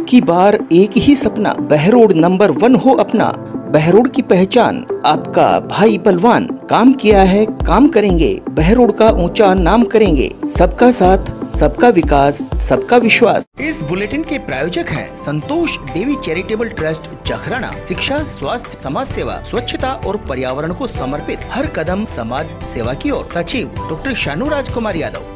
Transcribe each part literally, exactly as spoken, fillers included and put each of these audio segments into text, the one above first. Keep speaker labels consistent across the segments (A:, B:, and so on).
A: की बार एक ही सपना, बहरोड नंबर वन हो अपना। बहरोड की पहचान आपका भाई बलवान, काम किया है काम करेंगे, बहरोड का ऊंचा नाम करेंगे। सबका साथ सबका विकास सबका विश्वास। इस बुलेटिन के प्रायोजक हैं संतोष देवी चैरिटेबल ट्रस्ट जखराना। शिक्षा, स्वास्थ्य, समाज सेवा, स्वच्छता और पर्यावरण को समर्पित हर कदम समाज सेवा की ओर। सचिव डॉक्टर शानू राजकुमार यादव।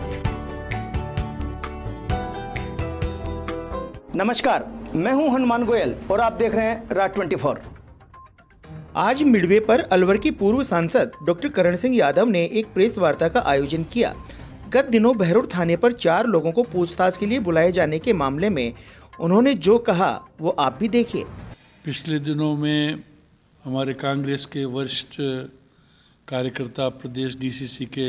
A: नमस्कार, मैं हूं हनुमान गोयल और आप देख रहे हैं राज चौबीस। आज मिडवे पर अलवर की पूर्व सांसद डॉक्टर करण सिंह यादव ने एक प्रेस वार्ता का आयोजन किया। गत दिनों बहरोड थाने पर चार लोगों को पूछताछ के लिए बुलाए जाने के मामले में उन्होंने जो कहा वो आप भी देखिए।
B: पिछले दिनों में हमारे कांग्रेस के वरिष्ठ कार्यकर्ता, प्रदेश डीसीसी के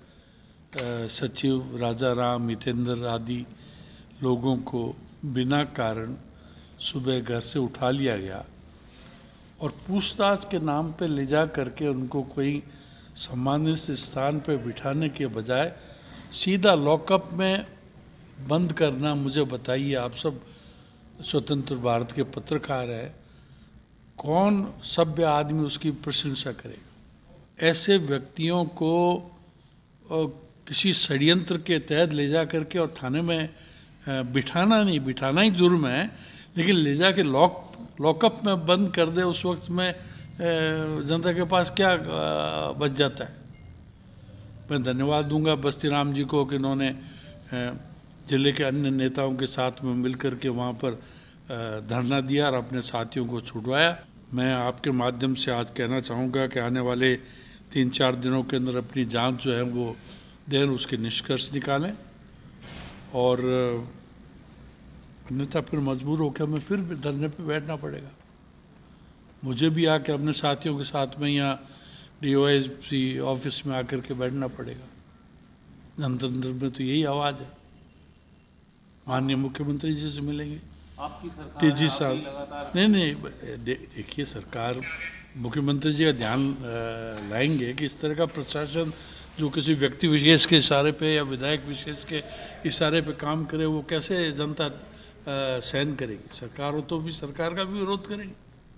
B: सचिव राजा राम, हितेंद्र आदि लोगों को बिना कारण सुबह घर से उठा लिया गया और पूछताछ के नाम पे ले जा करके उनको कोई सम्मानित स्थान पे बिठाने के बजाय सीधा लॉकअप में बंद करना। मुझे बताइए, आप सब स्वतंत्र भारत के पत्रकार हैं, कौन सभ्य आदमी उसकी प्रशंसा करेगा? ऐसे व्यक्तियों को किसी षड्यंत्र के तहत ले जा करके और थाने में बिठाना नहीं, बिठाना ही जुर्म है, लेकिन ले जा के लॉक लॉकअप में बंद कर दे, उस वक्त में जनता के पास क्या बच जाता है? मैं धन्यवाद दूंगा बस्ती राम जी को कि इन्होंने जिले के अन्य नेताओं के साथ में मिलकर के वहाँ पर धरना दिया और अपने साथियों को छुड़वाया। मैं आपके माध्यम से आज कहना चाहूँगा कि आने वाले तीन चार दिनों के अंदर अपनी जांच जो है वो दें, उसके निष्कर्ष निकालें और अन्यथा फिर मजबूर होकर हमें फिर भी धरने पे बैठना पड़ेगा। मुझे भी आके अपने साथियों के साथ में यहाँ डीओएसपी ऑफिस में आकर के बैठना पड़ेगा। जनतंत्र में तो यही आवाज़ है। माननीय मुख्यमंत्री जी से मिलेंगे,
C: आपकी सरकार
B: तेजी साहब नहीं नहीं दे, देखिए सरकार मुख्यमंत्री जी का ध्यान लाएंगे कि इस तरह का प्रशासन जो किसी व्यक्ति विशेष के इशारे पे या विधायक विशेष के इशारे पे काम करे, वो कैसे जनता सहन करेगी? सरकार हो तो भी सरकार का भी विरोध करेंगे,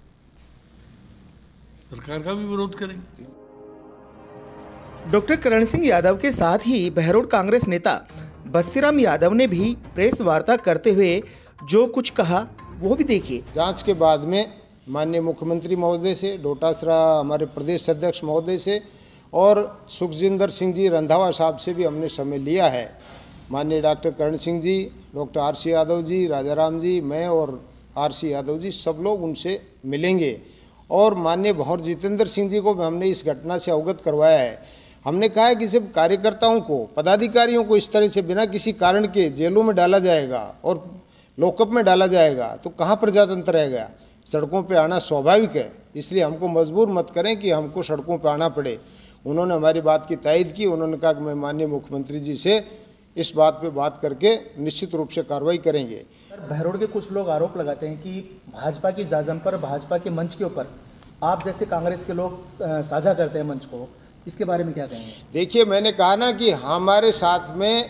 B: सरकार का भी विरोध करेंगे।
A: डॉक्टर करण सिंह यादव के साथ ही बहरोड कांग्रेस नेता बस्तीराम यादव ने भी प्रेस वार्ता करते हुए जो कुछ कहा वो भी देखिए।
D: जांच के बाद में माननीय मुख्यमंत्री महोदय से, डोटासरा हमारे प्रदेश अध्यक्ष महोदय से और सुखजिंदर सिंह जी रंधावा साहब से भी हमने समय लिया है। माननीय doctor Karan Singh ji, doctor R C Yadav ji, Raja Ram ji, मैं और आर सी यादव जी सब लोग उनसे मिलेंगे और माननीय भंवर जितेंद्र सिंह जी को भी हमने इस घटना से अवगत करवाया है। हमने कहा है कि जब कार्यकर्ताओं को, पदाधिकारियों को इस तरह से बिना किसी कारण के जेलों में डाला जाएगा और लॉकअप में डाला जाएगा तो कहाँ प्रजातंत्र रहेगा? सड़कों पे आना स्वाभाविक है, इसलिए हमको मजबूर मत करें कि हमको सड़कों पे आना पड़े। उन्होंने हमारी बात की तायद की। उन्होंने कहा कि मैं माननीय मुख्यमंत्री जी से इस बात पे बात करके निश्चित रूप से कार्रवाई करेंगे।
E: बहरोड के कुछ लोग आरोप लगाते हैं कि भाजपा की जाजम पर, भाजपा के मंच के ऊपर आप जैसे कांग्रेस के लोग साझा करते हैं मंच को, इसके बारे में क्या कहेंगे? देखिए,
D: मैंने कहा ना कि हमारे साथ में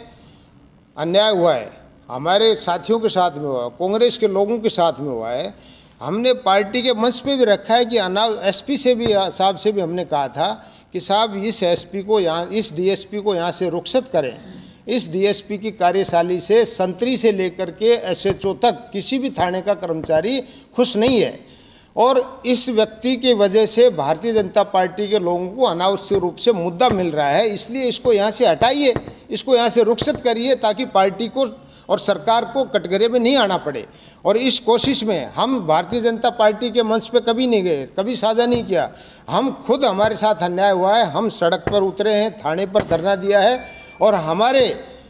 D: अन्याय हुआ है, हमारे साथियों के साथ में हुआ है, कांग्रेस के लोगों के साथ में हुआ है। हमने पार्टी के मंच पे भी रखा है कि अनाव एसपी से भी, साहब से भी हमने कहा था कि साहब इस एसपी को यहाँ, इस डीएसपी को यहाँ से रुखसत करें। इस डीएसपी की कार्यशाली से संतरी से लेकर के एसएचओ तक किसी भी थाने का कर्मचारी खुश नहीं है और इस व्यक्ति की वजह से भारतीय जनता पार्टी के लोगों को अनावश्यक रूप से मुद्दा मिल रहा है। इसलिए इसको यहाँ से हटाइए, इसको यहाँ से रुखसत करिए ताकि पार्टी को और सरकार को कटघरे में नहीं आना पड़े। और इस कोशिश में हम भारतीय जनता पार्टी के मंच पे कभी नहीं गए, कभी साझा नहीं किया। हम खुद, हमारे साथ अन्याय हुआ है, हम सड़क पर उतरे हैं, थाने पर धरना दिया है और हमारे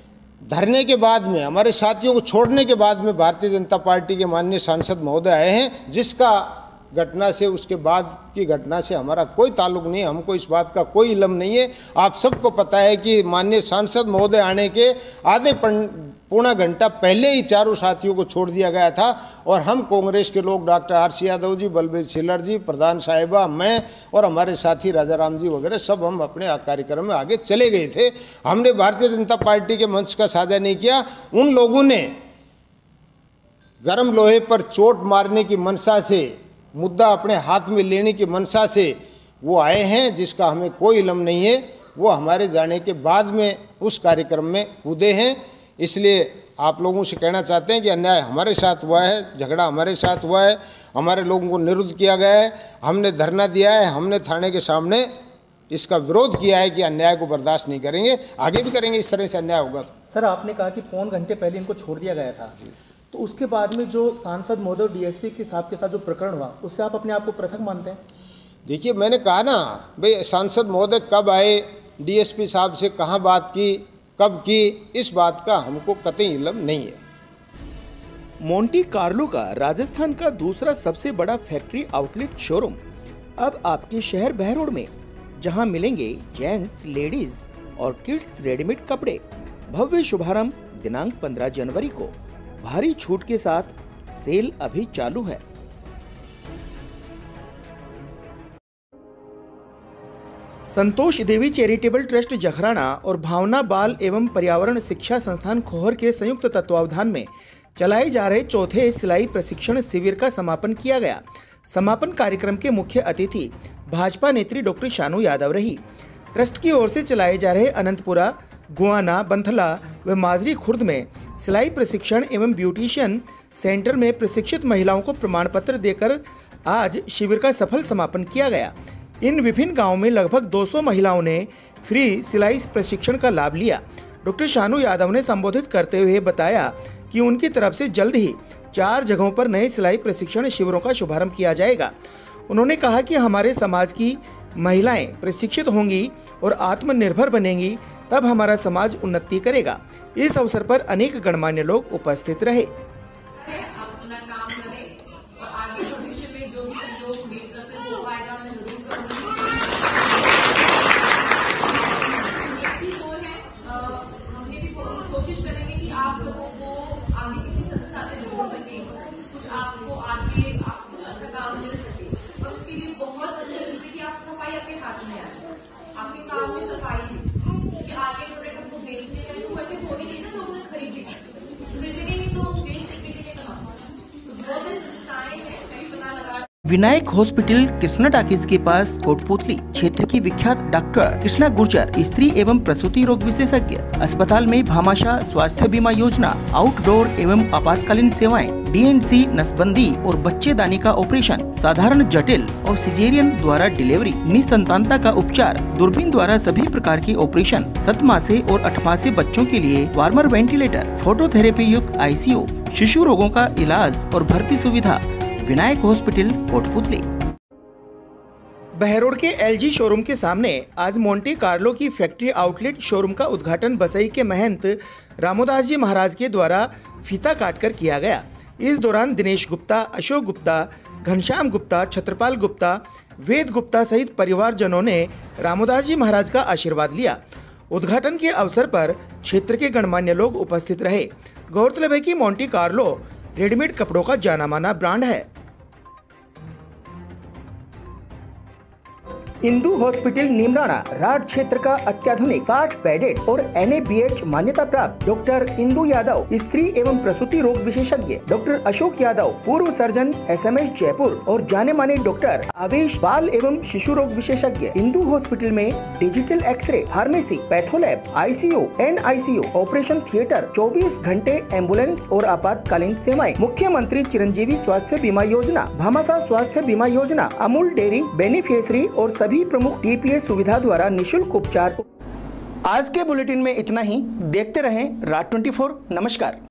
D: धरने के बाद में, हमारे साथियों को छोड़ने के बाद में भारतीय जनता पार्टी के माननीय सांसद महोदय आए हैं, जिसका घटना से, उसके बाद की घटना से हमारा कोई ताल्लुक नहीं है। हमको इस बात का कोई इल्म नहीं है। आप सबको पता है कि माननीय सांसद महोदय आने के आधे पौना घंटा पहले ही चारों साथियों को छोड़ दिया गया था और हम कांग्रेस के लोग, doctor R C Yadav ji, Balbir Siller ji, प्रधान साहिबा, मैं और हमारे साथी राजा राम जी वगैरह सब हम अपने कार्यक्रम में आगे चले गए थे। हमने भारतीय जनता पार्टी के मंच का साझा नहीं किया। उन लोगों ने गर्म लोहे पर चोट मारने की मंशा से, मुद्दा अपने हाथ में लेने की मंशा से वो आए हैं, जिसका हमें कोई इल्म नहीं है। वो हमारे जाने के बाद में उस कार्यक्रम में कूदे हैं। इसलिए आप लोगों से कहना चाहते हैं कि अन्याय हमारे साथ हुआ है, झगड़ा हमारे साथ हुआ है, हमारे लोगों को निरुद्ध किया गया है, हमने धरना दिया है, हमने थाने के सामने इसका विरोध किया है कि अन्याय को बर्दाश्त नहीं करेंगे, आगे भी करेंगे इस तरह से अन्याय होगा तो।
E: सर, आपने कहा कि पौन घंटे पहले इनको छोड़ दिया गया था, तो उसके बाद में जो सांसद महोदय डीएसपी के साहब के साथ जो प्रकरण हुआ, उससे आप अपने आप को पृथक मानते हैं?
D: देखिए, मैंने कहा ना भाई, सांसद महोदय कब आए, डीएसपी साहब से कहाँ बात की, कब की, इस बात का हमको कतई इल्म नहीं है।
A: मोंटी कार्लो का राजस्थान का दूसरा सबसे बड़ा फैक्ट्री आउटलेट शोरूम अब आपके शहर बहरोड में, जहां मिलेंगे जेंट्स, लेडीज और किड्स रेडीमेड कपड़े। भव्य शुभारंभ दिनांक पंद्रह जनवरी को, भारी छूट के साथ सेल अभी चालू है। संतोष देवी चैरिटेबल ट्रस्ट जखराना और भावना बाल एवं पर्यावरण शिक्षा संस्थान खोहर के संयुक्त तत्वावधान में चलाए जा रहे चौथे सिलाई प्रशिक्षण शिविर का समापन किया गया। समापन कार्यक्रम के मुख्य अतिथि भाजपा नेत्री डॉक्टर शानू यादव रही। ट्रस्ट की ओर से चलाए जा रहे अनंतपुरा, गुआना, बंथला व माजरी खुर्द में सिलाई प्रशिक्षण एवं ब्यूटिशियन सेंटर में प्रशिक्षित महिलाओं को प्रमाण पत्र देकर आज शिविर का सफल समापन किया गया। इन विभिन्न गांवों में लगभग दो सौ महिलाओं ने फ्री सिलाई प्रशिक्षण का लाभ लिया। डॉक्टर शानू यादव ने संबोधित करते हुए बताया कि उनकी तरफ से जल्द ही चार जगहों पर नए सिलाई प्रशिक्षण शिविरों का शुभारंभ किया जाएगा। उन्होंने कहा कि हमारे समाज की महिलाएं प्रशिक्षित होंगी और आत्मनिर्भर बनेंगी, तब हमारा समाज उन्नति करेगा। इस अवसर पर अनेक गणमान्य लोग उपस्थित रहे। विनायक हॉस्पिटल कृष्णा टाकीज के पास कोटपुतली क्षेत्र की विख्यात डॉक्टर कृष्णा गुर्जर, स्त्री एवं प्रसूति रोग विशेषज्ञ। अस्पताल में भामाशाह स्वास्थ्य बीमा योजना, आउटडोर एवं आपातकालीन सेवाएं, डीएनसी, नसबंदी और बच्चेदानी का ऑपरेशन, साधारण, जटिल और सिजेरियन द्वारा डिलीवरी, निसंतानता का उपचार, दूरबीन द्वारा सभी प्रकार के ऑपरेशन, सात मासे और आठ मासे बच्चों के लिए वार्मर वेंटिलेटर, फोटोथेरेपी युक्त आईसीयू, शिशु रोगों का इलाज और भर्ती सुविधा। विनायक हॉस्पिटल कोटपुतली। बहरोड के एलजी शोरूम के सामने आज मोंटी कार्लो की फैक्ट्री आउटलेट शोरूम का उद्घाटन बसई के महंत रामोदास जी महाराज के द्वारा फीता काटकर किया गया। इस दौरान दिनेश गुप्ता, अशोक गुप्ता, घनश्याम गुप्ता, छत्रपाल गुप्ता, वेद गुप्ता सहित परिवारजनों ने रामोदास जी महाराज का आशीर्वाद लिया। उद्घाटन के अवसर पर क्षेत्र के गणमान्य लोग उपस्थित रहे। गौरतलब है कि मोंटी कार्लो रेडीमेड कपड़ों का जाना माना ब्रांड है। इंदू हॉस्पिटल नीमराणा राज क्षेत्र का अत्याधुनिक साठ बेडेड और एन ए बी एच मान्यता प्राप्त डॉक्टर इंदू यादव, स्त्री एवं प्रसूति रोग विशेषज्ञ, डॉक्टर अशोक यादव, पूर्व surgeon S M S Jaipur और जाने माने डॉक्टर आवेश, बाल एवं शिशु रोग विशेषज्ञ। इंदू हॉस्पिटल में digital x ray, pharmacy, patholab, ICU, N ICU, operation theatre, चौबीस घंटे एम्बुलेंस और आपातकालीन सेवाएं, मुख्यमंत्री चिरंजीवी स्वास्थ्य बीमा योजना, भामाशाह स्वास्थ्य बीमा योजना, अमूल डेयरी बेनिफिशियरी और सभी प्रमुख टीपीएस सुविधा द्वारा निशुल्क उपचार। आज के बुलेटिन में इतना ही। देखते रहें राज चौबीस। नमस्कार।